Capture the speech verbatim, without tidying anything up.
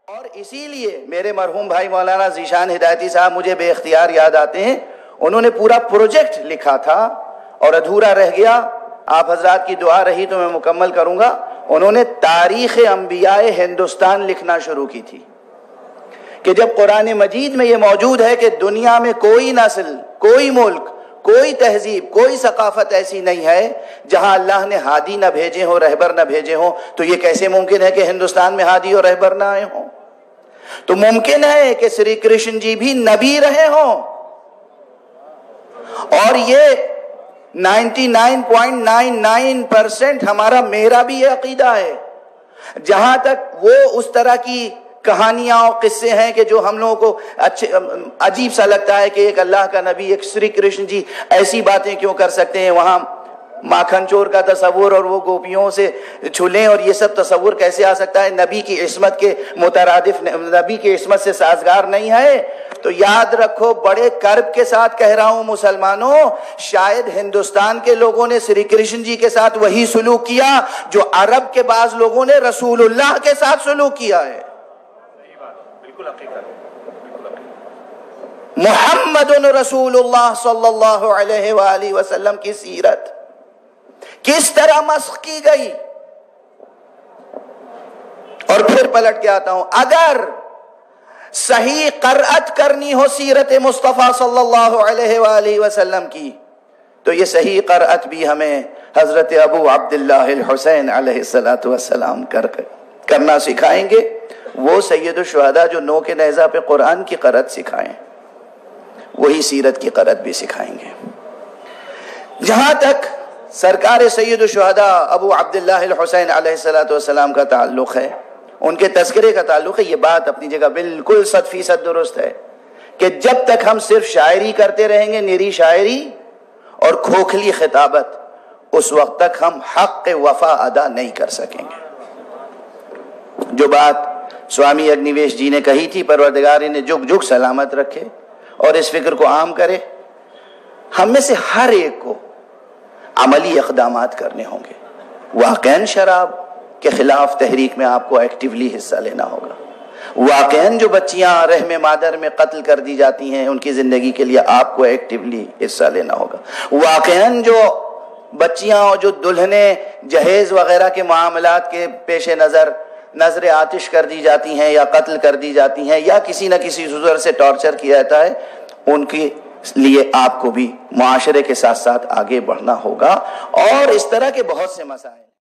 اور اسی لیے میرے مرحوم بھائی مولانا ذیشان ہدایتی صاحب مجھے بے اختیار یاد آتے ہیں، انہوں نے پورا پروجیکٹ لکھا تھا اور ادھورا رہ گیا، آپ حضرات کی دعا رہی تو میں مکمل کروں گا۔ انہوں نے تاریخ انبیاء ہندوستان لکھنا شروع کی تھی کہ جب قرآن مجید میں یہ موجود ہے کہ دنیا میں کوئی نسل، کوئی ملک، کوئی تہذیب، کوئی ثقافت ایسی نہیں ہے جہاں اللہ نے ہادی نہ بھیجے ہوں، رہبر نہ بھیجے ہوں، تو یہ کیسے ممکن ہے کہ ہندوستان میں ہادی اور رہبر نہ آئے ہوں؟ تو ممکن ہے کہ سری کرشن جی بھی نبی رہے ہوں، اور یہ ninety nine point nine nine percent ہمارا میرا بھی یہ عقیدہ ہے۔ جہاں تک وہ اس طرح کی کہانیاں اور قصے ہیں کہ جو ہم لوگوں کو اچھے عجیب سا لگتا ہے کہ ایک اللہ کا نبی، ایک سری کرشن جی ایسی باتیں کیوں کر سکتے ہیں، وہاں ماکھن چور کا تصور اور وہ گوپیوں سے چھلیں اور یہ سب تصور کیسے آ سکتا ہے؟ نبی کی عصمت کے مترادف، نبی کی عصمت سے سازگار نہیں ہے۔ تو یاد رکھو، بڑے کرب کے ساتھ کہہ رہا ہوں مسلمانوں، شاید ہندوستان کے لوگوں نے سری کرشن جی کے ساتھ وہی سلوک کیا جو عرب کے بعض لوگوں نے رسول اللہ کے ساتھ سلوک کیا ہے۔ محمد رسول اللہ صلی اللہ علیہ وآلہ وسلم کی سیرت کس طرح مسخ کی گئی؟ اور پھر پلٹ کے آتا ہوں، اگر صحیح قرأت کرنی ہو سیرت مصطفیٰ صلی اللہ علیہ وآلہ وسلم کی تو یہ صحیح قرأت بھی ہمیں حضرت ابو عبداللہ الحسین علیہ السلام کر کرنا سکھائیں گے۔ وہ سید الشہداء جو نو کے نیزہ پہ قرآن کی قرأت سکھائیں، وہی سیرت کی قرأت بھی سکھائیں گے۔ جہاں تک سرکار سید الشہداء ابو عبداللہ الحسین علیہ السلام کا تعلق ہے، ان کے تذکرے کا تعلق ہے، یہ بات اپنی جگہ بالکل صد فیصد درست ہے کہ جب تک ہم صرف شاعری کرتے رہیں گے، نری شاعری اور کھوکھلی خطابت، اس وقت تک ہم حق وفا ادا نہیں کر سکیں گے۔ جو بات سوامی اگنیویش جی نے کہی تھی، پروردگار انہیں جگ جگ سلامت رکھے اور اس فکر کو عام کرے، ہم میں سے ہر ایک کو عملی اقدامات کرنے ہوں گے۔ واقعاً شراب کے خلاف تحریک میں آپ کو ایکٹیولی حصہ لینا ہوگا۔ واقعاً جو بچیاں رحم مادر میں قتل کر دی جاتی ہیں، ان کی زندگی کے لیے آپ کو ایکٹیولی حصہ لینا ہوگا۔ واقعاً جو بچیاں اور جو دلہنیں جہیز وغیرہ کے معاملات کے پیش نظر نظر آتش کر دی جاتی ہیں یا قتل کر دی جاتی ہیں یا کسی نہ کسی صورت سے ٹارچر کیا جاتا ہے، ان کے لیے آپ کو بھی معاشرے کے ساتھ ساتھ آگے بڑھنا ہوگا۔ اور اس طرح کے بہت سے مسائل